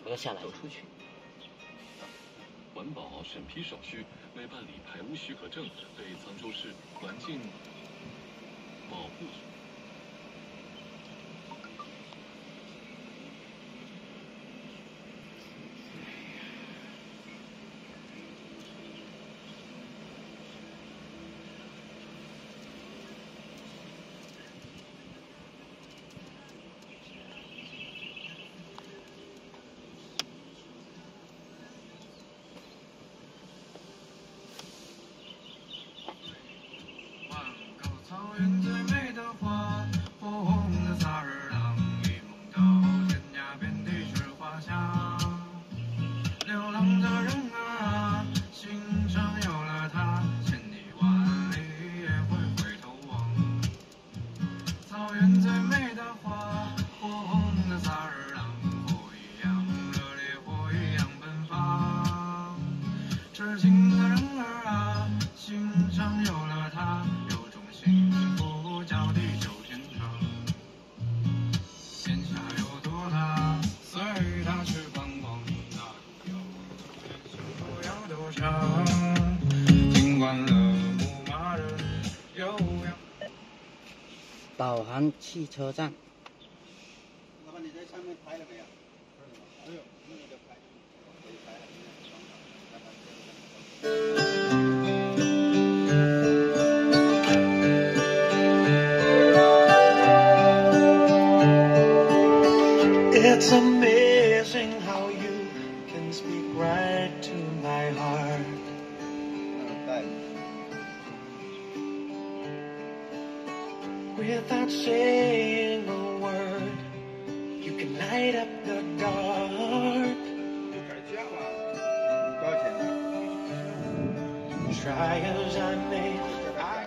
我要下来走出去。 环保审批手续为办理排污许可证，被沧州市环境保护局。 草原最美的花，火红的萨日朗，一梦到天涯遍地是花香。流浪的人儿啊，心上有了它，千里万里也会回头望。草原最美的花，火红的萨日朗，火一样热烈，火一样奔放。痴情的人儿啊，心上有了它。 幸福叫地久天长，天下有多大，随它去逛逛，那有幸福要多长？听惯了牧马人悠扬。 导航汽车站。 老板，你在上面拍了没有？没有，那个拍，可以拍。 It's amazing how you can speak right to my heart. Without saying a word, you can light up the dark. Try as I may, I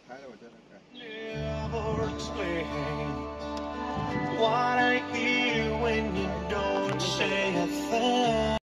never explain what I hear when you don't say a thing.